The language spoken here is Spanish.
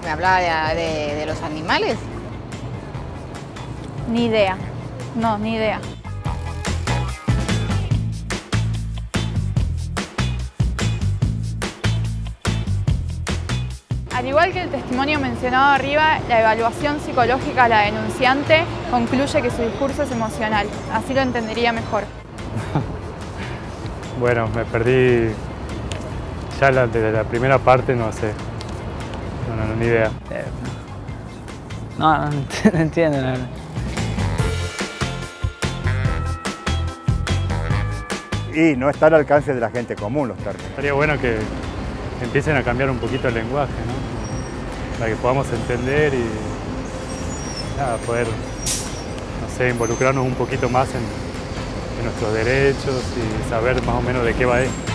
¿Me hablaba de los animales? Ni idea. No, ni idea. Al igual que el testimonio mencionado arriba, la evaluación psicológica de la denunciante concluye que su discurso es emocional. Así lo entendería mejor. Bueno, me perdí ya desde la primera parte, no sé. No, ni idea. No entiendo, la verdad. Y no está al alcance de la gente común los términos. Estaría bueno que empiecen a cambiar un poquito el lenguaje, ¿no? Para que podamos entender y nada, poder, no sé, involucrarnos un poquito más en nuestros derechos y saber más o menos de qué va esto.